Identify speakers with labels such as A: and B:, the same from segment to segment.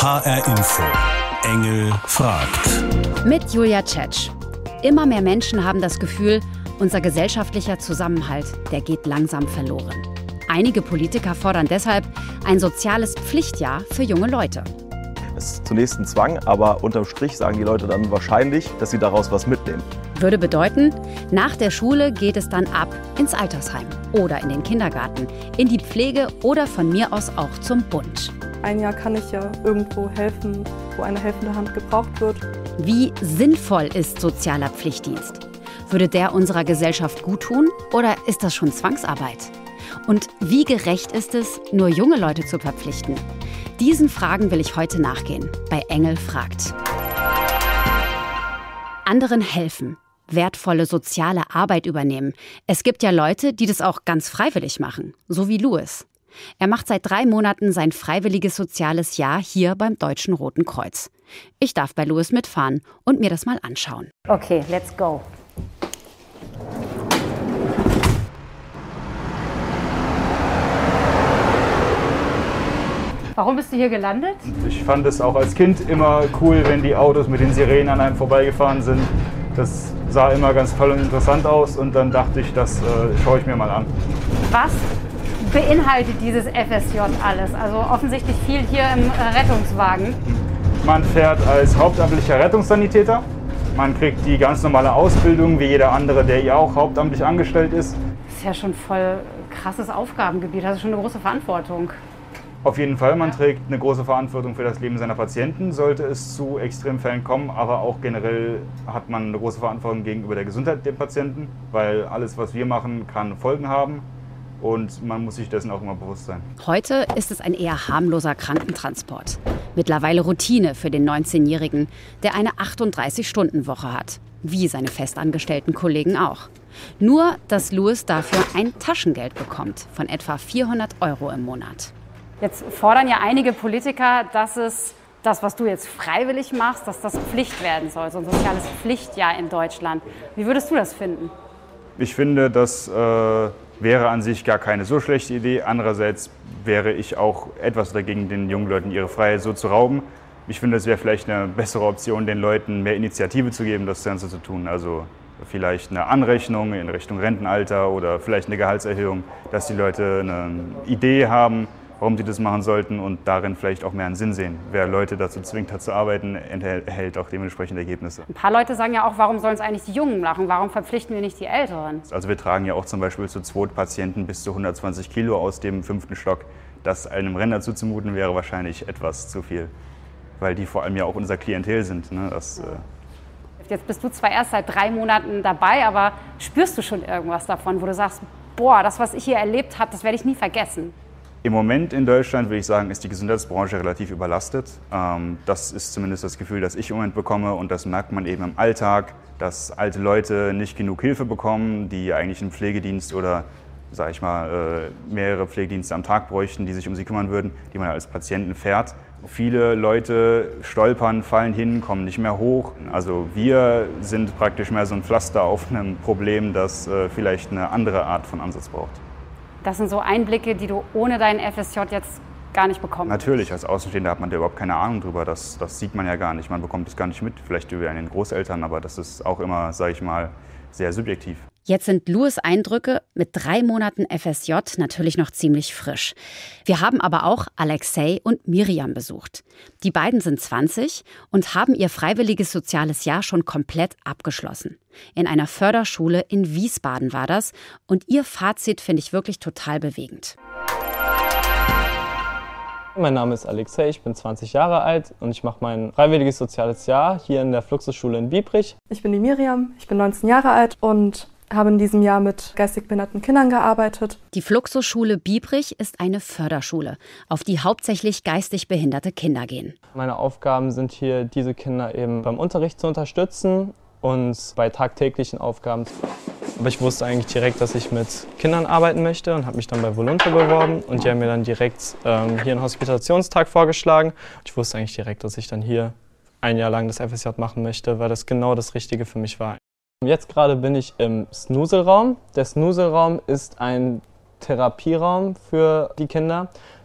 A: HR Info. Engel fragt.
B: Mit Julia Tschetsch. Immer mehr Menschen haben das Gefühl, unser gesellschaftlicher Zusammenhalt, der geht langsam verloren. Einige Politiker fordern deshalb ein soziales Pflichtjahr für junge Leute.
C: Es ist zunächst ein Zwang, aber unterm Strich sagen die Leute dann wahrscheinlich, dass sie daraus was mitnehmen.
B: Würde bedeuten, nach der Schule geht es dann ab ins Altersheim oder in den Kindergarten, in die Pflege oder von mir aus auch zum Bund.
D: Ein Jahr kann ich ja irgendwo helfen, wo eine helfende Hand gebraucht wird.
B: Wie sinnvoll ist sozialer Pflichtdienst? Würde der unserer Gesellschaft guttun oder ist das schon Zwangsarbeit? Und wie gerecht ist es, nur junge Leute zu verpflichten? Diesen Fragen will ich heute nachgehen bei Engel fragt. Anderen helfen, wertvolle soziale Arbeit übernehmen. Es gibt ja Leute, die das auch ganz freiwillig machen, so wie Louis. Er macht seit 3 Monaten sein freiwilliges soziales Jahr hier beim Deutschen Roten Kreuz. Ich darf bei Louis mitfahren und mir das mal anschauen. Okay, let's go. Warum bist du hier gelandet?
E: Ich fand es auch als Kind immer cool, wenn die Autos mit den Sirenen an einem vorbeigefahren sind. Das sah immer ganz toll und interessant aus und dann dachte ich, das schaue ich mir mal an.
B: Was beinhaltet dieses FSJ alles? Also offensichtlich viel hier im Rettungswagen.
E: Man fährt als hauptamtlicher Rettungssanitäter. Man kriegt die ganz normale Ausbildung, wie jeder andere, der hier auch hauptamtlich angestellt ist.
B: Das ist ja schon voll krasses Aufgabengebiet, das ist schon eine große Verantwortung.
E: Auf jeden Fall, man trägt eine große Verantwortung für das Leben seiner Patienten, sollte es zu Extremfällen kommen, aber auch generell hat man eine große Verantwortung gegenüber der Gesundheit der Patienten, weil alles, was wir machen, kann Folgen haben und man muss sich dessen auch immer bewusst sein.
B: Heute ist es ein eher harmloser Krankentransport. Mittlerweile Routine für den 19-Jährigen, der eine 38-Stunden-Woche hat, wie seine festangestellten Kollegen auch. Nur, dass Louis dafür ein Taschengeld bekommt von etwa 400 € im Monat. Jetzt fordern ja einige Politiker, dass es das, was du jetzt freiwillig machst, dass das Pflicht werden soll, so ein soziales Pflichtjahr in Deutschland. Wie würdest du das finden?
E: Ich finde, das wäre an sich gar keine so schlechte Idee. Andererseits wäre ich auch etwas dagegen, den jungen Leuten ihre Freiheit so zu rauben. Ich finde, es wäre vielleicht eine bessere Option, den Leuten mehr Initiative zu geben, das Ganze zu tun. Also vielleicht eine Anrechnung in Richtung Rentenalter oder vielleicht eine Gehaltserhöhung, dass die Leute eine Idee haben, warum sie das machen sollten und darin vielleicht auch mehr einen Sinn sehen. Wer Leute dazu zwingt, hat zu arbeiten, erhält auch dementsprechend Ergebnisse.
B: Ein paar Leute sagen ja auch, warum sollen es eigentlich die Jungen machen? Warum verpflichten wir nicht die Älteren?
E: Also wir tragen ja auch zum Beispiel zu zweit Patienten bis zu 120 Kilo aus dem 5. Stock. Das einem Rentner zuzumuten wäre wahrscheinlich etwas zu viel, weil die vor allem ja auch unser Klientel sind. Ne?
B: Jetzt bist du zwar erst seit 3 Monaten dabei, aber spürst du schon irgendwas davon, wo du sagst, boah, das, was ich hier erlebt habe, das werde ich nie vergessen?
E: Im Moment in Deutschland, würde ich sagen, ist die Gesundheitsbranche relativ überlastet. Das ist zumindest das Gefühl, das ich im Moment bekomme und das merkt man eben im Alltag, dass alte Leute nicht genug Hilfe bekommen, die eigentlich einen Pflegedienst oder, sag ich mal, mehrere Pflegedienste am Tag bräuchten, die sich um sie kümmern würden, die man als Patienten fährt. Viele Leute stolpern, fallen hin, kommen nicht mehr hoch. Also wir sind praktisch mehr so ein Pflaster auf einem Problem, das vielleicht eine andere Art von Ansatz braucht.
B: Das sind so Einblicke, die du ohne deinen FSJ jetzt gar nicht bekommst.
E: Natürlich, als Außenstehender hat man da überhaupt keine Ahnung drüber. Das sieht man ja gar nicht. Man bekommt es gar nicht mit, vielleicht über den Großeltern, aber das ist auch immer, sage ich mal, sehr subjektiv.
B: Jetzt sind Louis' Eindrücke mit 3 Monaten FSJ natürlich noch ziemlich frisch. Wir haben aber auch Alexei und Miriam besucht. Die beiden sind 20 und haben ihr freiwilliges soziales Jahr schon komplett abgeschlossen. In einer Förderschule in Wiesbaden war das. Und ihr Fazit finde ich wirklich total bewegend.
F: Mein Name ist Alexei, ich bin 20 Jahre alt und ich mache mein freiwilliges soziales Jahr hier in der Fluxusschule in Biebrich.
D: Ich bin die Miriam, ich bin 19 Jahre alt und habe in diesem Jahr mit geistig behinderten Kindern gearbeitet.
B: Die Fluxusschule Biebrich ist eine Förderschule, auf die hauptsächlich geistig behinderte Kinder gehen.
F: Meine Aufgaben sind hier, diese Kinder eben beim Unterricht zu unterstützen und bei tagtäglichen Aufgaben. Aber ich wusste eigentlich direkt, dass ich mit Kindern arbeiten möchte und habe mich dann bei Volunte beworben. Und die haben mir dann direkt hier einen Hospitationstag vorgeschlagen. Ich wusste eigentlich direkt, dass ich dann hier 1 Jahr lang das FSJ machen möchte, weil das genau das Richtige für mich war. Jetzt gerade bin ich im Snuselraum. Der Snuselraum ist ein Therapieraum für die Kinder.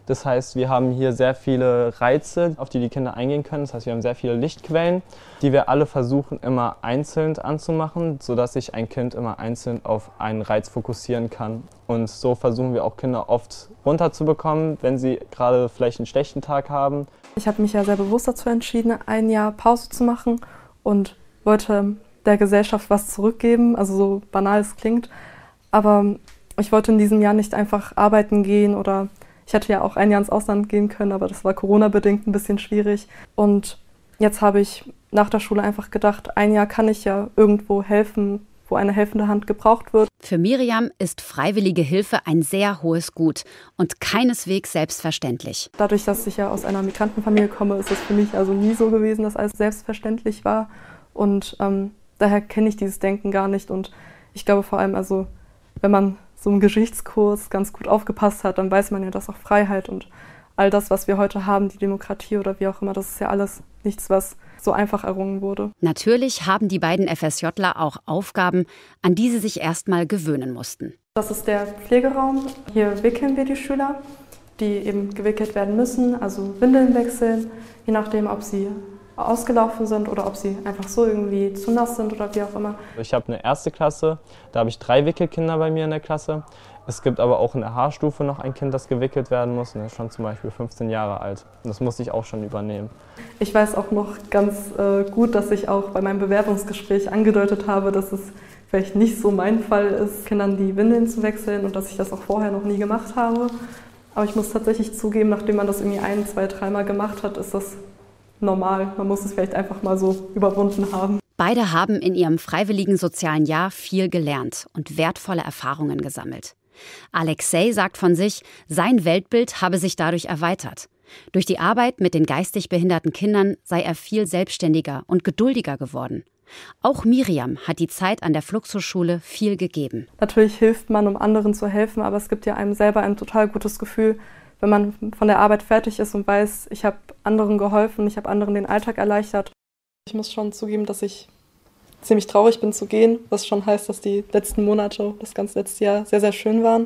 F: Das heißt, wir haben hier sehr viele Reize, auf die die Kinder eingehen können. Das heißt, wir haben sehr viele Lichtquellen, die wir alle versuchen immer einzeln anzumachen, sodass sich ein Kind immer einzeln auf einen Reiz fokussieren kann. Und so versuchen wir auch Kinder oft runterzubekommen, wenn sie gerade vielleicht einen schlechten Tag haben.
D: Ich habe mich ja sehr bewusst dazu entschieden, ein Jahr Pause zu machen und wollte der Gesellschaft was zurückgeben, also so banal es klingt. Aber ich wollte in diesem Jahr nicht einfach arbeiten gehen oder ich hätte ja auch ein Jahr ins Ausland gehen können, aber das war Corona-bedingt ein bisschen schwierig. Und jetzt habe ich nach der Schule einfach gedacht, ein Jahr kann ich ja irgendwo helfen, wo eine helfende Hand gebraucht wird.
B: Für Miriam ist freiwillige Hilfe ein sehr hohes Gut und keineswegs selbstverständlich.
D: Dadurch, dass ich ja aus einer Migrantenfamilie komme, ist es für mich also nie so gewesen, dass alles selbstverständlich war. Und daher kenne ich dieses Denken gar nicht. Und ich glaube vor allem, also wenn man so im Geschichtskurs ganz gut aufgepasst hat, dann weiß man ja, dass auch Freiheit und all das, was wir heute haben, die Demokratie oder wie auch immer, das ist ja alles nichts, was so einfach errungen wurde.
B: Natürlich haben die beiden FSJler auch Aufgaben, an die sie sich erstmal gewöhnen mussten.
D: Das ist der Pflegeraum. Hier wickeln wir die Schüler, die eben gewickelt werden müssen, also Windeln wechseln, je nachdem, ob sie ausgelaufen sind oder ob sie einfach so irgendwie zu nass sind oder wie auch immer.
F: Ich habe eine erste Klasse, da habe ich 3 Wickelkinder bei mir in der Klasse. Es gibt aber auch in der H-Stufe noch ein Kind, das gewickelt werden muss und das ist schon zum Beispiel 15 Jahre alt. Und das musste ich auch schon übernehmen.
D: Ich weiß auch noch ganz gut, dass ich auch bei meinem Bewerbungsgespräch angedeutet habe, dass es vielleicht nicht so mein Fall ist, Kindern die Windeln zu wechseln und dass ich das auch vorher noch nie gemacht habe. Aber ich muss tatsächlich zugeben, nachdem man das irgendwie 1, 2, 3 Mal gemacht hat, ist das normal. Man muss es vielleicht einfach mal so überwunden haben.
B: Beide haben in ihrem freiwilligen sozialen Jahr viel gelernt und wertvolle Erfahrungen gesammelt. Alexei sagt von sich, sein Weltbild habe sich dadurch erweitert. Durch die Arbeit mit den geistig behinderten Kindern sei er viel selbstständiger und geduldiger geworden. Auch Miriam hat die Zeit an der Fluxusschule viel gegeben.
D: Natürlich hilft man, um anderen zu helfen, aber es gibt ja einem selber ein total gutes Gefühl, wenn man von der Arbeit fertig ist und weiß, ich habe anderen geholfen, ich habe anderen den Alltag erleichtert. Ich muss schon zugeben, dass ich ziemlich traurig bin zu gehen, was schon heißt, dass die letzten Monate, das ganze letzte Jahr sehr, sehr schön waren.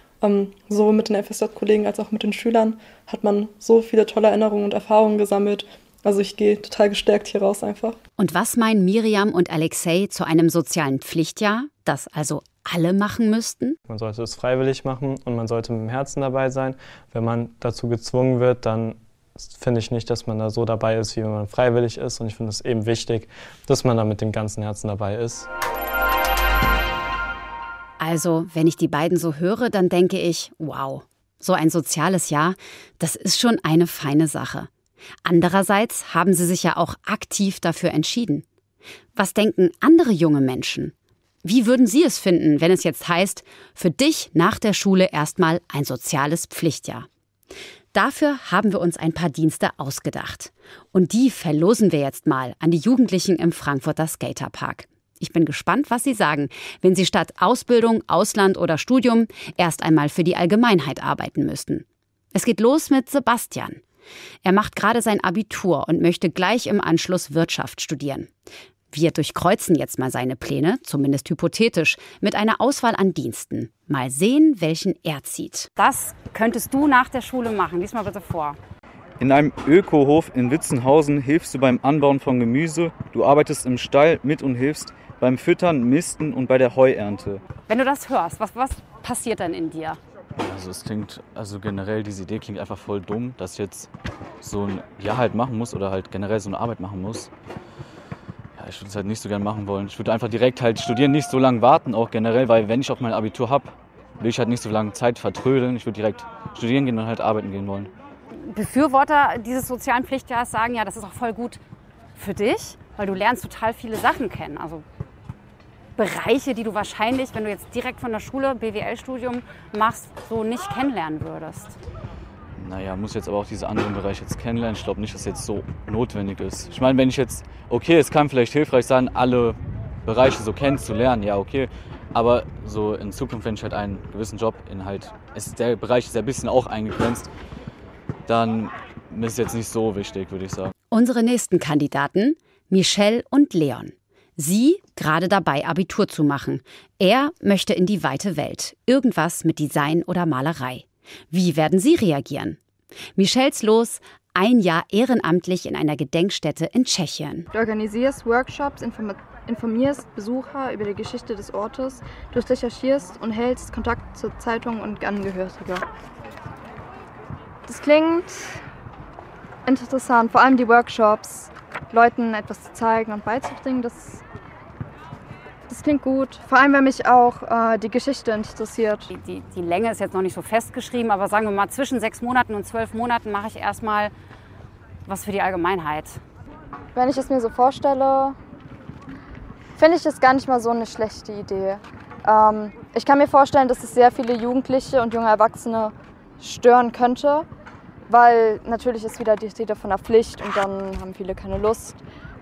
D: Sowohl mit den FSJ-Kollegen als auch mit den Schülern hat man so viele tolle Erinnerungen und Erfahrungen gesammelt. Also ich gehe total gestärkt hier raus einfach.
B: Und was meinen Miriam und Alexei zu einem sozialen Pflichtjahr, das also alle machen müssten?
F: Man sollte es freiwillig machen und man sollte mit dem Herzen dabei sein. Wenn man dazu gezwungen wird, dann finde ich nicht, dass man da so dabei ist, wie wenn man freiwillig ist. Und ich finde es eben wichtig, dass man da mit dem ganzen Herzen dabei ist.
B: Also, wenn ich die beiden so höre, dann denke ich, wow, so ein soziales Jahr, das ist schon eine feine Sache. Andererseits haben sie sich ja auch aktiv dafür entschieden. Was denken andere junge Menschen? Wie würden Sie es finden, wenn es jetzt heißt, für dich nach der Schule erstmal ein soziales Pflichtjahr? Dafür haben wir uns ein paar Dienste ausgedacht. Und die verlosen wir jetzt mal an die Jugendlichen im Frankfurter Skaterpark. Ich bin gespannt, was Sie sagen, wenn Sie statt Ausbildung, Ausland oder Studium erst einmal für die Allgemeinheit arbeiten müssten. Es geht los mit Sebastian. Er macht gerade sein Abitur und möchte gleich im Anschluss Wirtschaft studieren. Wir durchkreuzen jetzt mal seine Pläne, zumindest hypothetisch, mit einer Auswahl an Diensten. Mal sehen, welchen er zieht. Das könntest du nach der Schule machen. Lies mal bitte vor.
G: In einem Ökohof in Witzenhausen hilfst du beim Anbauen von Gemüse. Du arbeitest im Stall mit und hilfst beim Füttern, Misten und bei der Heuernte.
B: Wenn du das hörst, was passiert dann in dir?
H: Also es klingt, also generell diese Idee klingt einfach voll dumm, dass ich jetzt so ein Jahr halt machen muss oder halt generell so eine Arbeit machen muss. Ja, ich würde es halt nicht so gern machen wollen. Ich würde einfach direkt halt studieren, nicht so lange warten auch generell, weil wenn ich auch mein Abitur habe, will ich halt nicht so lange Zeit vertrödeln. Ich würde direkt studieren gehen und halt arbeiten gehen wollen.
B: Befürworter dieses sozialen Pflichtjahrs sagen ja, das ist auch voll gut für dich, weil du lernst total viele Sachen kennen. Also Bereiche, die du wahrscheinlich, wenn du jetzt direkt von der Schule BWL-Studium machst, so nicht kennenlernen würdest.
H: Naja, muss jetzt aber auch diese anderen Bereiche jetzt kennenlernen. Ich glaube nicht, dass es jetzt so notwendig ist. Ich meine, wenn ich jetzt, okay, es kann vielleicht hilfreich sein, alle Bereiche so kennenzulernen, ja okay. Aber so in Zukunft, wenn ich halt einen gewissen Job in halt, der Bereich ist ja ein bisschen auch eingegrenzt, dann ist es jetzt nicht so wichtig, würde ich sagen.
B: Unsere nächsten Kandidaten, Michelle und Leon. Sie gerade dabei, Abitur zu machen. Er möchte in die weite Welt. Irgendwas mit Design oder Malerei. Wie werden Sie reagieren? Michels Los: ein Jahr ehrenamtlich in einer Gedenkstätte in Tschechien.
I: Du organisierst Workshops, informierst Besucher über die Geschichte des Ortes, du recherchierst und hältst Kontakt zur Zeitung und Angehörige. Das klingt interessant, vor allem die Workshops, Leuten etwas zu zeigen und beizubringen, das klingt gut. Vor allem, wenn mich auch die Geschichte interessiert.
B: Die Länge ist jetzt noch nicht so festgeschrieben, aber sagen wir mal, zwischen 6 Monaten und 12 Monaten mache ich erstmal was für die Allgemeinheit.
I: Wenn ich es mir so vorstelle, finde ich das gar nicht mal so eine schlechte Idee. Ich kann mir vorstellen, dass es sehr viele Jugendliche und junge Erwachsene stören könnte, weil natürlich ist wieder die Rede von der Pflicht und dann haben viele keine Lust.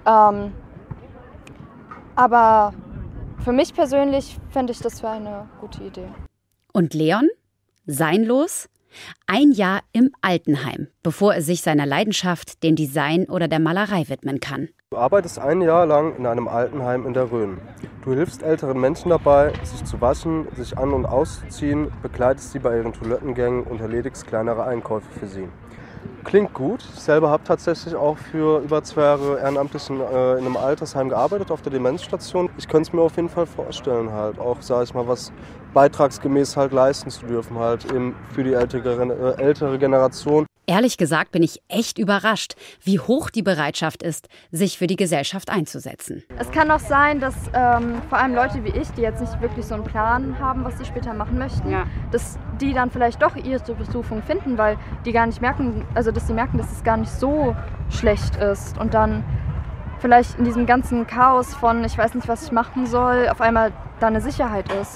I: Aber für mich persönlich fände ich das für eine gute Idee.
B: Und Leon? Sein Los? Ein Jahr im Altenheim, bevor er sich seiner Leidenschaft, dem Design oder der Malerei widmen kann.
J: Du arbeitest ein Jahr lang in einem Altenheim in der Rhön. Du hilfst älteren Menschen dabei, sich zu waschen, sich an- und auszuziehen, begleitest sie bei ihren Toilettengängen und erledigst kleinere Einkäufe für sie. Klingt gut. Ich selber habe tatsächlich auch für über 2 Jahre ehrenamtlich in einem Altersheim gearbeitet, auf der Demenzstation. Ich könnte es mir auf jeden Fall vorstellen, halt auch, sage ich mal, was beitragsgemäß halt leisten zu dürfen, halt eben für die ältere Generation.
B: Ehrlich gesagt bin ich echt überrascht, wie hoch die Bereitschaft ist, sich für die Gesellschaft einzusetzen.
I: Es kann auch sein, dass vor allem Leute wie ich, die jetzt nicht wirklich so einen Plan haben, was sie später machen möchten, dass die dann vielleicht doch ihre Berufung finden, weil die gar nicht merken, also dass sie merken, dass es gar nicht so schlecht ist und dann vielleicht in diesem ganzen Chaos von ich weiß nicht, was ich machen soll, auf einmal da eine Sicherheit ist.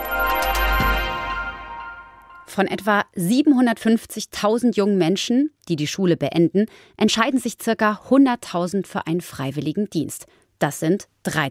B: Von etwa 750.000 jungen Menschen, die die Schule beenden, entscheiden sich ca. 100.000 für einen freiwilligen Dienst. Das sind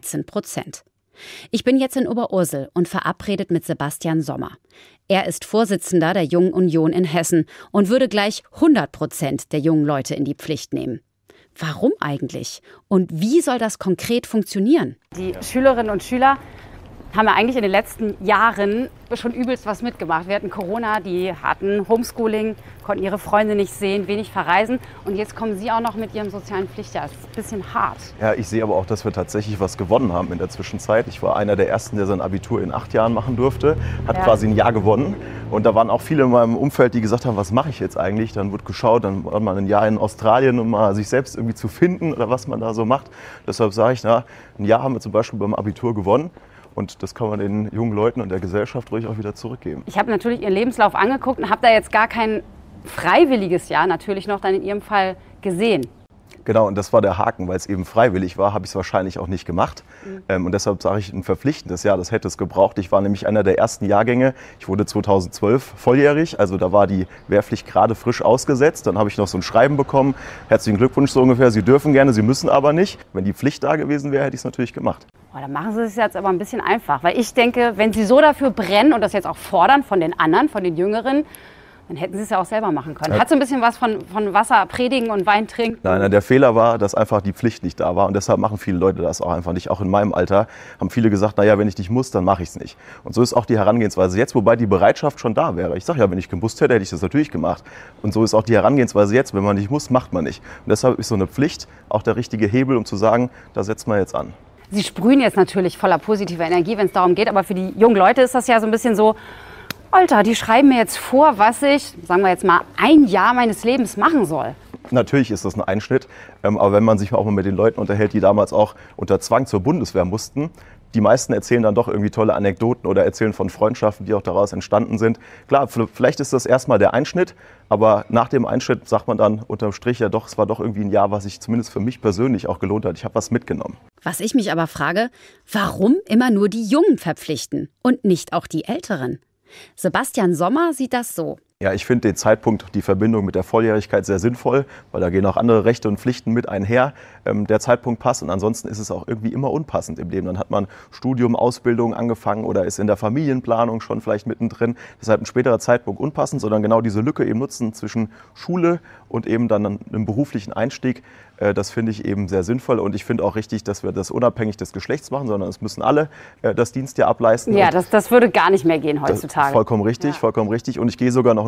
B: 13%. Ich bin jetzt in Oberursel und verabredet mit Sebastian Sommer. Er ist Vorsitzender der Jungen Union in Hessen und würde gleich 100% der jungen Leute in die Pflicht nehmen. Warum eigentlich? Und wie soll das konkret funktionieren?
K: Die Schülerinnen und Schüler haben ja eigentlich in den letzten Jahren schon übelst was mitgemacht. Wir hatten Corona, die hatten Homeschooling, konnten ihre Freunde nicht sehen, wenig verreisen. Und jetzt kommen sie auch noch mit ihrem sozialen Pflichtjahr. Das ist ein bisschen hart.
C: Ja, ich sehe aber auch, dass wir tatsächlich was gewonnen haben in der Zwischenzeit. Ich war einer der Ersten, der sein Abitur in 8 Jahren machen durfte. Hat quasi ein Jahr gewonnen. Und da waren auch viele in meinem Umfeld, die gesagt haben, was mache ich jetzt eigentlich? Dann wurde geschaut, dann war man ein Jahr in Australien, um mal sich selbst irgendwie zu finden oder was man da so macht. Deshalb sage ich, ein Jahr haben wir zum Beispiel beim Abitur gewonnen. Und das kann man den jungen Leuten und der Gesellschaft ruhig auch wieder zurückgeben.
K: Ich habe natürlich Ihren Lebenslauf angeguckt und habe da jetzt gar kein freiwilliges Jahr natürlich noch dann in Ihrem Fall gesehen.
C: Genau, und das war der Haken, weil es eben freiwillig war, habe ich es wahrscheinlich auch nicht gemacht. Und deshalb sage ich, ein verpflichtendes Jahr, das hätte es gebraucht. Ich war nämlich einer der ersten Jahrgänge. Ich wurde 2012 volljährig, also da war die Wehrpflicht gerade frisch ausgesetzt. Dann habe ich noch so ein Schreiben bekommen, herzlichen Glückwunsch so ungefähr, Sie dürfen gerne, Sie müssen aber nicht. Wenn die Pflicht da gewesen wäre, hätte ich es natürlich gemacht.
K: Oh, dann machen Sie es jetzt aber ein bisschen einfach, weil ich denke, wenn Sie so dafür brennen und das jetzt auch fordern von den anderen, von den Jüngeren, dann hätten Sie es ja auch selber machen können. Hat so ein bisschen was von Wasser predigen und Wein trinken?
C: Nein, der Fehler war, dass einfach die Pflicht nicht da war und deshalb machen viele Leute das auch einfach nicht. Auch in meinem Alter haben viele gesagt, naja, wenn ich nicht muss, dann mache ich es nicht. Und so ist auch die Herangehensweise jetzt, wobei die Bereitschaft schon da wäre. Ich sage ja, wenn ich gemusst hätte, hätte ich das natürlich gemacht. Und so ist auch die Herangehensweise jetzt, wenn man nicht muss, macht man nicht. Und deshalb ist so eine Pflicht auch der richtige Hebel, um zu sagen, da setzt man jetzt an.
K: Sie sprühen jetzt natürlich voller positiver Energie, wenn es darum geht, aber für die jungen Leute ist das ja so ein bisschen so, Alter, die schreiben mir jetzt vor, was ich, sagen wir jetzt mal, ein Jahr meines Lebens machen soll.
C: Natürlich ist das ein Einschnitt, aber wenn man sich auch mal mit den Leuten unterhält, die damals auch unter Zwang zur Bundeswehr mussten, die meisten erzählen dann doch irgendwie tolle Anekdoten oder erzählen von Freundschaften, die auch daraus entstanden sind. Klar, vielleicht ist das erstmal der Einschnitt, aber nach dem Einschnitt sagt man dann unterm Strich ja doch, es war doch irgendwie ein Jahr, was sich zumindest für mich persönlich auch gelohnt hat. Ich habe was mitgenommen.
B: Was ich mich aber frage, warum immer nur die Jungen verpflichten und nicht auch die Älteren? Sebastian Sommer sieht das so.
C: Ja, ich finde den Zeitpunkt, die Verbindung mit der Volljährigkeit sehr sinnvoll, weil da gehen auch andere Rechte und Pflichten mit einher. Der Zeitpunkt passt und ansonsten ist es auch irgendwie immer unpassend im Leben. Dann hat man Studium, Ausbildung angefangen oder ist in der Familienplanung schon vielleicht mittendrin. Deshalb ein späterer Zeitpunkt unpassend, sondern genau diese Lücke eben nutzen zwischen Schule und eben dann einem beruflichen Einstieg. Das finde ich eben sehr sinnvoll und ich finde auch richtig, dass wir das unabhängig des Geschlechts machen, sondern es müssen alle das Dienstjahr ableisten.
K: Ja, das würde gar nicht mehr gehen heutzutage.
C: Vollkommen richtig, vollkommen richtig. Und ich gehe sogar noch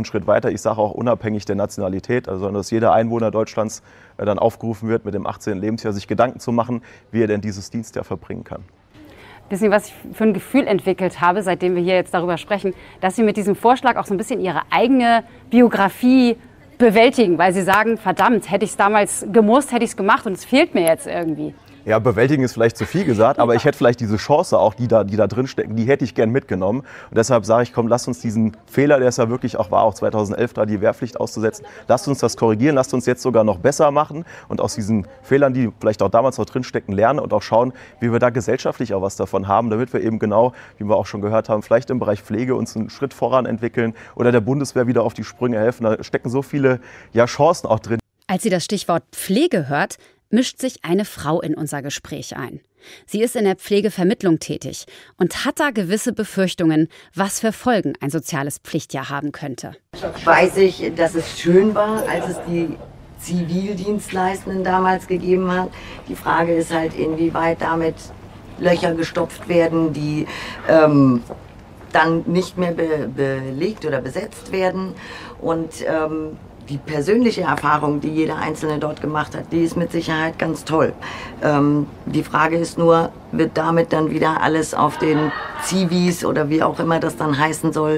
C: einen Schritt weiter. Ich sage auch unabhängig der Nationalität, also dass jeder Einwohner Deutschlands dann aufgerufen wird, mit dem 18. Lebensjahr sich Gedanken zu machen, wie er denn dieses Dienstjahr verbringen kann.
K: Wissen Sie, was ich für ein Gefühl entwickelt habe, seitdem wir hier jetzt darüber sprechen, dass Sie mit diesem Vorschlag auch so ein bisschen Ihre eigene Biografie bewältigen, weil Sie sagen, verdammt, hätte ich es damals gemusst, hätte ich es gemacht und es fehlt mir jetzt irgendwie.
C: Ja, bewältigen ist vielleicht zu viel gesagt, aber ich hätte vielleicht diese Chance auch, die da drin stecken, die hätte ich gern mitgenommen. Und deshalb sage ich, komm, lasst uns diesen Fehler, der es ja wirklich auch war, auch 2011 da die Wehrpflicht auszusetzen, lasst uns das korrigieren, lasst uns jetzt sogar noch besser machen und aus diesen Fehlern, die vielleicht auch damals noch drin stecken, lernen und auch schauen, wie wir da gesellschaftlich auch was davon haben, damit wir eben genau, wie wir auch schon gehört haben, vielleicht im Bereich Pflege uns einen Schritt voran entwickeln oder der Bundeswehr wieder auf die Sprünge helfen. Da stecken so viele Chancen auch drin.
B: Als sie das Stichwort Pflege hört, mischt sich eine Frau in unser Gespräch ein. Sie ist in der Pflegevermittlung tätig und hat da gewisse Befürchtungen, was für Folgen ein soziales Pflichtjahr haben könnte.
L: Weiß ich, dass es schön war, als es die Zivildienstleistenden damals gegeben hat. Die Frage ist halt, inwieweit damit Löcher gestopft werden, die dann nicht mehr belegt oder besetzt werden. Und die persönliche Erfahrung, die jeder Einzelne dort gemacht hat, die ist mit Sicherheit ganz toll. Die Frage ist nur, wird damit dann wieder alles auf den Zivis oder wie auch immer das dann heißen soll,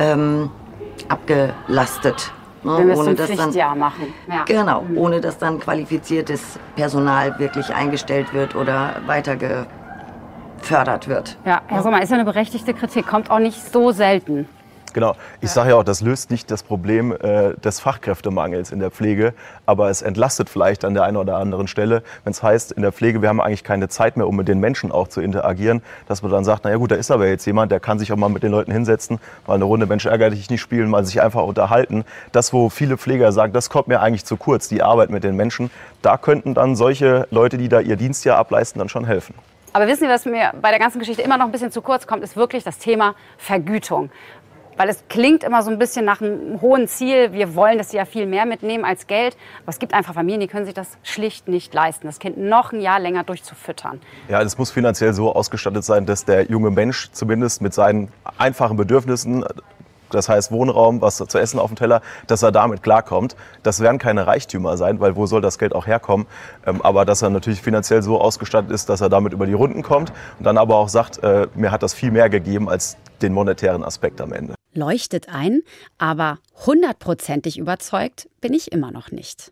L: abgelastet? Ne?
K: Wenn wir es zum Pflichtjahr machen. Ja.
L: Genau, ohne dass dann qualifiziertes Personal wirklich eingestellt wird oder weiter gefördert wird.
K: Ja, Herr Sommer, ist ja eine berechtigte Kritik, kommt auch nicht so selten.
C: Genau, ich sage ja auch, das löst nicht das Problem des Fachkräftemangels in der Pflege, aber es entlastet vielleicht an der einen oder anderen Stelle, wenn es heißt, in der Pflege, wir haben eigentlich keine Zeit mehr, um mit den Menschen auch zu interagieren, dass man dann sagt, naja gut, da ist aber jetzt jemand, der kann sich auch mal mit den Leuten hinsetzen, mal eine Runde Mensch ärgere dich nicht spielen, mal sich einfach unterhalten. Das, wo viele Pfleger sagen, das kommt mir eigentlich zu kurz, die Arbeit mit den Menschen, da könnten dann solche Leute, die da ihr Dienstjahr ableisten, dann schon helfen.
K: Aber wissen Sie, was mir bei der ganzen Geschichte immer noch ein bisschen zu kurz kommt, ist wirklich das Thema Vergütung. Weil es klingt immer so ein bisschen nach einem hohen Ziel. Wir wollen, dass sie ja viel mehr mitnehmen als Geld. Aber es gibt einfach Familien, die können sich das schlicht nicht leisten, das Kind noch ein Jahr länger durchzufüttern.
C: Ja, es muss finanziell so ausgestattet sein, dass der junge Mensch zumindest mit seinen einfachen Bedürfnissen, das heißt Wohnraum, was zu essen auf dem Teller, dass er damit klarkommt. Das werden keine Reichtümer sein, weil wo soll das Geld auch herkommen? Aber dass er natürlich finanziell so ausgestattet ist, dass er damit über die Runden kommt und dann aber auch sagt, mir hat das viel mehr gegeben als den monetären Aspekt am Ende.
B: Leuchtet ein, aber 100%ig überzeugt bin ich immer noch nicht.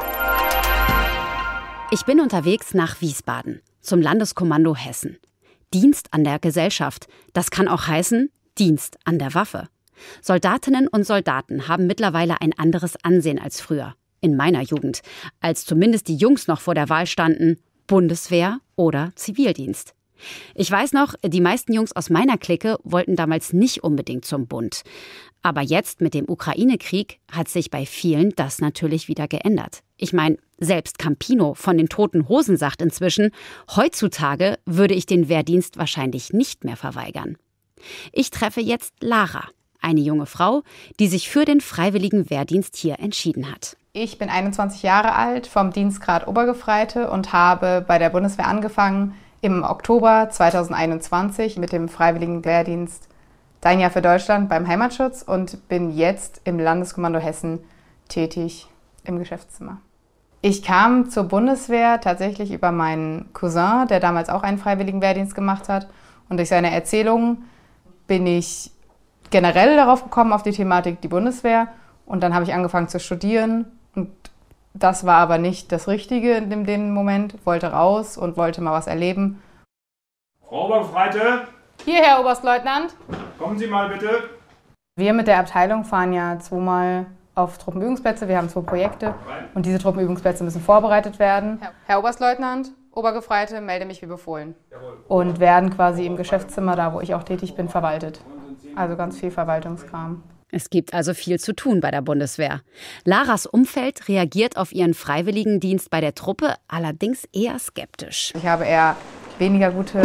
B: Ich bin unterwegs nach Wiesbaden, zum Landeskommando Hessen. Dienst an der Gesellschaft, das kann auch heißen Dienst an der Waffe. Soldatinnen und Soldaten haben mittlerweile ein anderes Ansehen als früher, in meiner Jugend, als zumindest die Jungs noch vor der Wahl standen, Bundeswehr oder Zivildienst. Ich weiß noch, die meisten Jungs aus meiner Clique wollten damals nicht unbedingt zum Bund. Aber jetzt mit dem Ukraine-Krieg hat sich bei vielen das natürlich wieder geändert. Ich meine, selbst Campino von den Toten Hosen sagt inzwischen, heutzutage würde ich den Wehrdienst wahrscheinlich nicht mehr verweigern. Ich treffe jetzt Lara, eine junge Frau, die sich für den freiwilligen Wehrdienst hier entschieden hat.
M: Ich bin 21 Jahre alt, vom Dienstgrad Obergefreite und habe bei der Bundeswehr angefangen, im Oktober 2021 mit dem Freiwilligen Wehrdienst Dein Jahr für Deutschland beim Heimatschutz und bin jetzt im Landeskommando Hessen tätig im Geschäftszimmer. Ich kam zur Bundeswehr tatsächlich über meinen Cousin, der damals auch einen Freiwilligen Wehrdienst gemacht hat. Und durch seine Erzählungen bin ich generell darauf gekommen, auf die Thematik die Bundeswehr. Und dann habe ich angefangen zu studieren und das war aber nicht das Richtige in dem Moment, wollte raus und wollte mal was erleben.
N: Frau Obergefreite!
M: Hier, Herr Oberstleutnant!
N: Kommen Sie mal bitte!
M: Wir mit der Abteilung fahren ja zweimal auf Truppenübungsplätze, wir haben 2 Projekte und diese Truppenübungsplätze müssen vorbereitet werden. Herr Oberstleutnant, Obergefreite, melde mich wie befohlen. Und werden quasi im Geschäftszimmer, da wo ich auch tätig bin, verwaltet. Also ganz viel Verwaltungskram.
B: Es gibt also viel zu tun bei der Bundeswehr. Laras Umfeld reagiert auf ihren Freiwilligendienst bei der Truppe allerdings eher skeptisch.
M: Ich habe eher weniger gute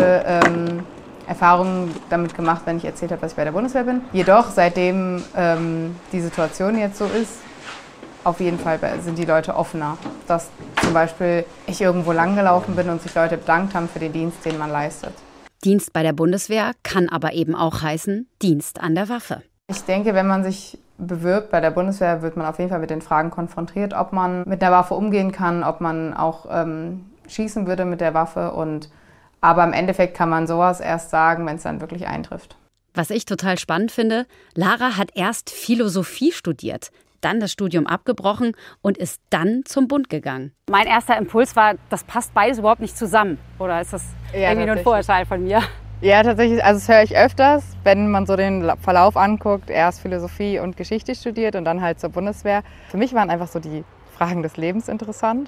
M: Erfahrungen damit gemacht, wenn ich erzählt habe, dass ich bei der Bundeswehr bin. Jedoch, seitdem die Situation jetzt so ist, auf jeden Fall sind die Leute offener. Dass zum Beispiel ich irgendwo langgelaufen bin und sich Leute bedankt haben für den Dienst, den man leistet.
B: Dienst bei der Bundeswehr kann aber eben auch heißen Dienst an der Waffe.
M: Ich denke, wenn man sich bewirbt bei der Bundeswehr, wird man auf jeden Fall mit den Fragen konfrontiert, ob man mit der Waffe umgehen kann, ob man auch schießen würde mit der Waffe. Aber im Endeffekt kann man sowas erst sagen, wenn es dann wirklich eintrifft.
B: Was ich total spannend finde, Lara hat erst Philosophie studiert, dann das Studium abgebrochen und ist dann zum Bund gegangen. Mein erster Impuls war, das passt beides überhaupt nicht zusammen. Oder ist das irgendwie nur ein Vorurteil von mir?
M: Ja, tatsächlich. Also das höre ich öfters, wenn man so den Verlauf anguckt. Erst Philosophie und Geschichte studiert und dann halt zur Bundeswehr. Für mich waren einfach so die Fragen des Lebens interessant.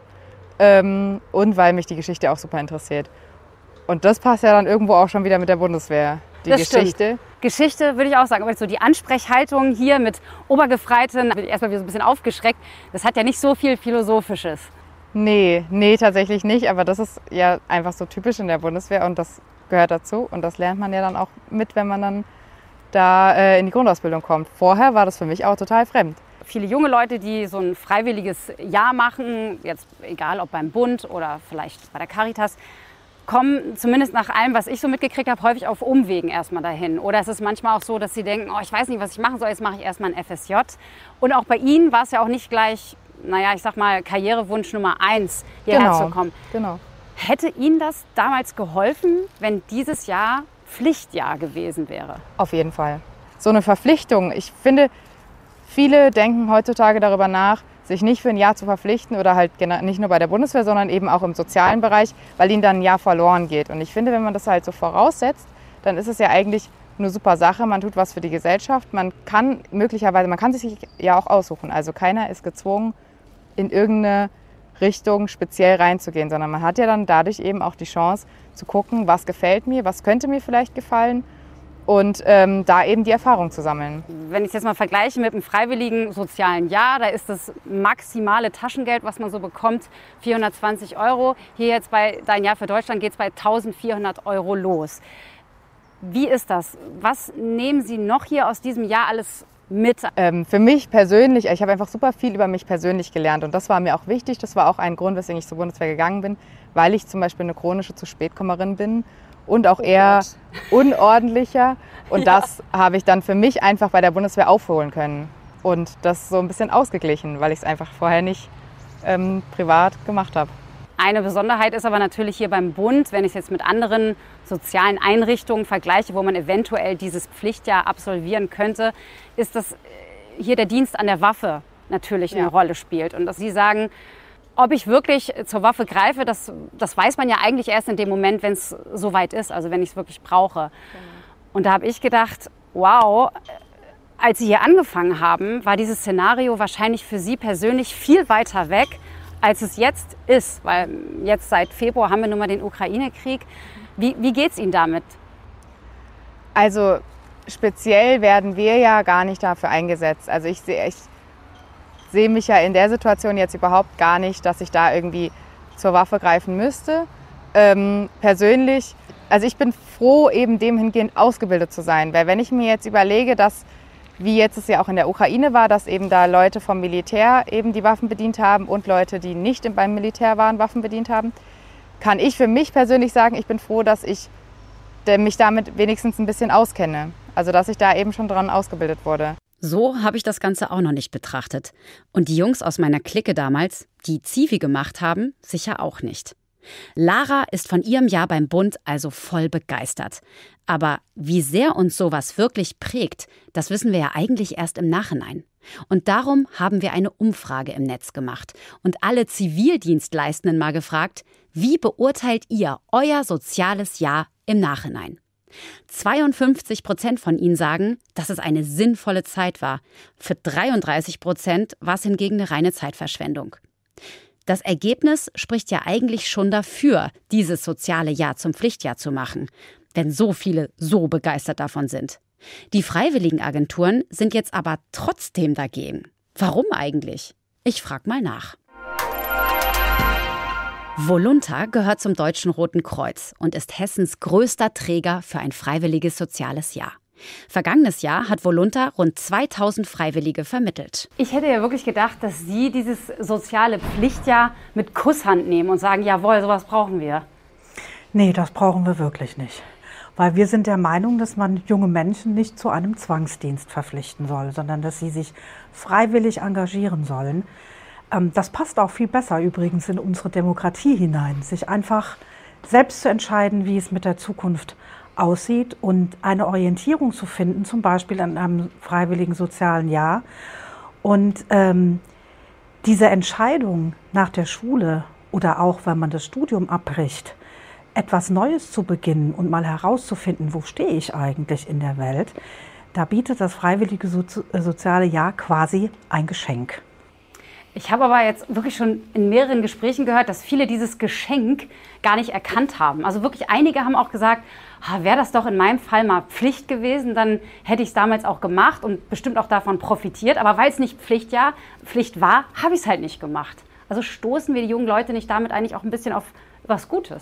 M: Und weil mich die Geschichte auch super interessiert. Und das passt ja dann irgendwo auch schon wieder mit der Bundeswehr. Die
B: das
M: Geschichte.
B: Stimmt. Geschichte würde ich auch sagen, aber so die Ansprechhaltung hier mit Obergefreiten, bin ich erstmal wieder so ein bisschen aufgeschreckt. Das hat ja nicht so viel Philosophisches.
M: Nee, tatsächlich nicht. Aber das ist ja einfach so typisch in der Bundeswehr und das gehört dazu. Und das lernt man ja dann auch mit, wenn man dann da in die Grundausbildung kommt. Vorher war das für mich auch total fremd.
B: Viele junge Leute, die so ein freiwilliges Jahr machen, jetzt egal ob beim Bund oder vielleicht bei der Caritas, kommen zumindest nach allem, was ich so mitgekriegt habe, häufig auf Umwegen erstmal dahin. Oder es ist manchmal auch so, dass sie denken, oh, ich weiß nicht, was ich machen soll, jetzt mache ich erstmal ein FSJ. Und auch bei Ihnen war es ja auch nicht gleich, naja, ich sag mal, Karrierewunsch Nummer 1, hierher zu kommen.
M: Genau.
B: Hätte Ihnen das damals geholfen, wenn dieses Jahr Pflichtjahr gewesen wäre?
M: Auf jeden Fall. So eine Verpflichtung. Ich finde, viele denken heutzutage darüber nach, sich nicht für ein Jahr zu verpflichten oder halt nicht nur bei der Bundeswehr, sondern eben auch im sozialen Bereich, weil ihnen dann ein Jahr verloren geht. Und ich finde, wenn man das halt so voraussetzt, dann ist es ja eigentlich eine super Sache. Man tut was für die Gesellschaft. Man kann sich ja auch aussuchen. Also keiner ist gezwungen, in irgendeine Richtung speziell reinzugehen, sondern man hat ja dann dadurch eben auch die Chance zu gucken, was gefällt mir, was könnte mir vielleicht gefallen. Und da eben die Erfahrung zu sammeln.
B: Wenn ich es jetzt mal vergleiche mit einem freiwilligen sozialen Jahr, da ist das maximale Taschengeld, was man so bekommt, 420 €. Hier jetzt bei Dein Jahr für Deutschland geht es bei 1.400 € los. Wie ist das? Was nehmen Sie noch hier aus diesem Jahr alles mit?
M: Für mich persönlich, ich habe einfach super viel über mich persönlich gelernt und das war mir auch wichtig. Das war auch ein Grund, weswegen ich zur Bundeswehr gegangen bin, weil ich zum Beispiel eine chronische Zu-Spät-Kommerin bin. Und auch eher unordentlicher. Und das habe ich dann für mich einfach bei der Bundeswehr aufholen können. Und das so ein bisschen ausgeglichen, weil ich es einfach vorher nicht privat gemacht habe.
B: Eine Besonderheit ist aber natürlich hier beim Bund, wenn ich es jetzt mit anderen sozialen Einrichtungen vergleiche, wo man eventuell dieses Pflichtjahr absolvieren könnte, ist, dass hier der Dienst an der Waffe natürlich eine Rolle spielt. Und dass Sie sagen, ob ich wirklich zur Waffe greife, das weiß man ja eigentlich erst in dem Moment, wenn es soweit ist, also wenn ich es wirklich brauche. Genau. Und da habe ich gedacht, wow, als Sie hier angefangen haben, war dieses Szenario wahrscheinlich für Sie persönlich viel weiter weg, als es jetzt ist. Weil jetzt seit Februar haben wir nun mal den Ukraine-Krieg. Wie geht es Ihnen damit?
M: Also speziell werden wir ja gar nicht dafür eingesetzt. Also ich sehe mich ja in der Situation jetzt überhaupt gar nicht, dass ich da irgendwie zur Waffe greifen müsste. Persönlich, also ich bin froh, eben dem hingehend ausgebildet zu sein. Weil wenn ich mir jetzt überlege, dass, wie jetzt es ja auch in der Ukraine war, dass eben da Leute vom Militär eben die Waffen bedient haben und Leute, die nicht beim Militär waren, Waffen bedient haben, kann ich für mich persönlich sagen, ich bin froh, dass ich mich damit wenigstens ein bisschen auskenne. Also dass ich da eben schon dran ausgebildet wurde.
B: So habe ich das Ganze auch noch nicht betrachtet. Und die Jungs aus meiner Clique damals, die Zivi gemacht haben, sicher auch nicht. Lara ist von ihrem Jahr beim Bund also voll begeistert. Aber wie sehr uns sowas wirklich prägt, das wissen wir ja eigentlich erst im Nachhinein. Und darum haben wir eine Umfrage im Netz gemacht und alle Zivildienstleistenden mal gefragt, wie beurteilt ihr euer soziales Jahr im Nachhinein? 52% von ihnen sagen, dass es eine sinnvolle Zeit war. Für 33% war es hingegen eine reine Zeitverschwendung. Das Ergebnis spricht ja eigentlich schon dafür, dieses soziale Jahr zum Pflichtjahr zu machen, wenn so viele so begeistert davon sind. Die Freiwilligenagenturen sind jetzt aber trotzdem dagegen. Warum eigentlich? Ich frage mal nach. Volunta gehört zum Deutschen Roten Kreuz und ist Hessens größter Träger für ein freiwilliges soziales Jahr. Vergangenes Jahr hat Volunta rund 2000 Freiwillige vermittelt. Ich hätte ja wirklich gedacht, dass Sie dieses soziale Pflichtjahr mit Kusshand nehmen und sagen, jawohl, sowas brauchen wir.
O: Nee, das brauchen wir wirklich nicht. Weil wir sind der Meinung, dass man junge Menschen nicht zu einem Zwangsdienst verpflichten soll, sondern dass sie sich freiwillig engagieren sollen. Das passt auch viel besser übrigens in unsere Demokratie hinein, sich einfach selbst zu entscheiden, wie es mit der Zukunft aussieht und eine Orientierung zu finden, zum Beispiel an einem freiwilligen sozialen Jahr. Und diese Entscheidung nach der Schule oder auch, wenn man das Studium abbricht, etwas Neues zu beginnen und mal herauszufinden, wo stehe ich eigentlich in der Welt, da bietet das freiwillige soziale Jahr quasi ein Geschenk.
K: Ich habe aber jetzt wirklich schon in mehreren Gesprächen gehört, dass viele dieses Geschenk gar nicht erkannt haben. Also wirklich einige haben auch gesagt, wäre das doch in meinem Fall mal Pflicht gewesen, dann hätte ich es damals auch gemacht und bestimmt auch davon profitiert. Aber weil es nicht Pflicht war, habe ich es halt nicht gemacht. Also stoßen wir die jungen Leute nicht damit eigentlich auch ein bisschen auf was Gutes?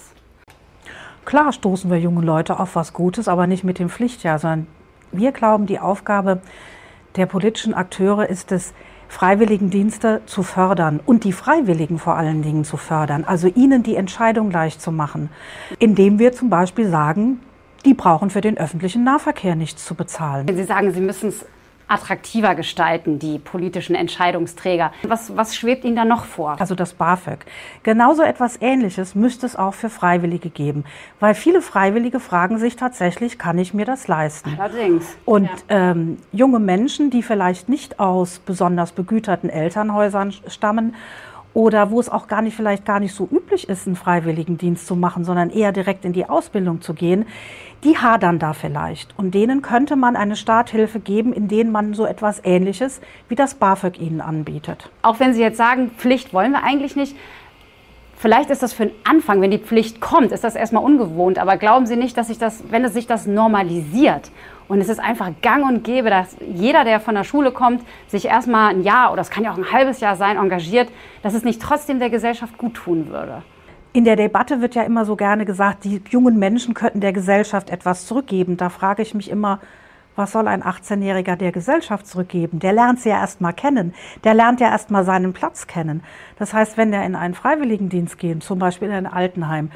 O: Klar stoßen wir junge Leute auf was Gutes, aber nicht mit dem Pflichtjahr, sondern wir glauben, die Aufgabe der politischen Akteure ist es, Freiwilligendienste zu fördern und die Freiwilligen vor allen Dingen zu fördern, also ihnen die Entscheidung leicht zu machen, indem wir zum Beispiel sagen, die brauchen für den öffentlichen Nahverkehr nichts zu bezahlen.
K: Wenn Sie sagen, Sie müssen es attraktiver gestalten, die politischen Entscheidungsträger. Was schwebt Ihnen da noch vor?
O: Also das BAföG. Genauso etwas Ähnliches müsste es auch für Freiwillige geben. Weil viele Freiwillige fragen sich tatsächlich, kann ich mir das leisten?
K: Allerdings.
O: Und junge Menschen, die vielleicht nicht aus besonders begüterten Elternhäusern stammen oder wo es auch vielleicht gar nicht so üblich ist, einen Freiwilligendienst zu machen, sondern eher direkt in die Ausbildung zu gehen, die hadern da vielleicht. Und denen könnte man eine Starthilfe geben, in denen man so etwas Ähnliches wie das BAföG ihnen anbietet.
K: Auch wenn Sie jetzt sagen, Pflicht wollen wir eigentlich nicht, vielleicht ist das für den Anfang, wenn die Pflicht kommt, ist das erstmal ungewohnt. Aber glauben Sie nicht, dass wenn es sich das normalisiert und es ist einfach gang und gäbe, dass jeder, der von der Schule kommt, sich erstmal ein Jahr oder es kann ja auch ein halbes Jahr sein, engagiert, dass es nicht trotzdem der Gesellschaft gut tun würde?
O: In der Debatte wird ja immer so gerne gesagt, die jungen Menschen könnten der Gesellschaft etwas zurückgeben. Da frage ich mich immer, was soll ein 18-Jähriger der Gesellschaft zurückgeben? Der lernt sie ja erst mal kennen. Der lernt ja erst mal seinen Platz kennen. Das heißt, wenn der in einen Freiwilligendienst geht, zum Beispiel in ein Altenheim,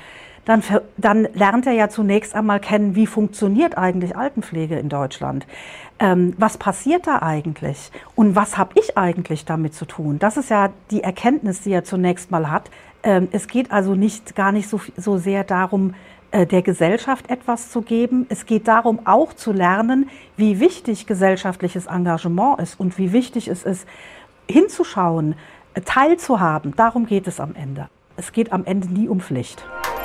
O: dann lernt er ja zunächst einmal kennen, wie funktioniert eigentlich Altenpflege in Deutschland. Was passiert da eigentlich? Und was habe ich eigentlich damit zu tun? Das ist ja die Erkenntnis, die er zunächst mal hat. Es geht also gar nicht so sehr darum, der Gesellschaft etwas zu geben. Es geht darum, auch zu lernen, wie wichtig gesellschaftliches Engagement ist und wie wichtig es ist, hinzuschauen, teilzuhaben. Darum geht es am Ende. Es geht am Ende nie um Pflicht.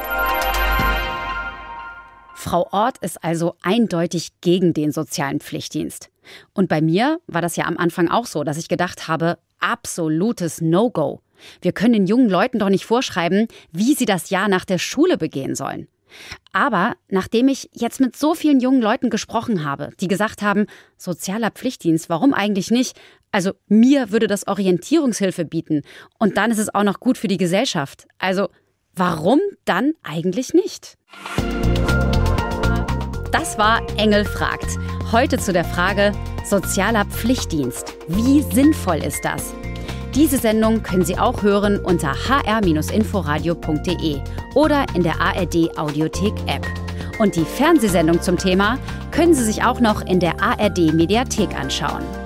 B: Frau Orth ist also eindeutig gegen den sozialen Pflichtdienst. Und bei mir war das ja am Anfang auch so, dass ich gedacht habe, absolutes No-Go. Wir können den jungen Leuten doch nicht vorschreiben, wie sie das Jahr nach der Schule begehen sollen. Aber nachdem ich jetzt mit so vielen jungen Leuten gesprochen habe, die gesagt haben, sozialer Pflichtdienst, warum eigentlich nicht? Also mir würde das Orientierungshilfe bieten und dann ist es auch noch gut für die Gesellschaft. Also warum dann eigentlich nicht? Das war Engel fragt. Heute zu der Frage, sozialer Pflichtdienst. Wie sinnvoll ist das? Diese Sendung können Sie auch hören unter hr-inforadio.de oder in der ARD-Audiothek-App. Und die Fernsehsendung zum Thema können Sie sich auch noch in der ARD-Mediathek anschauen.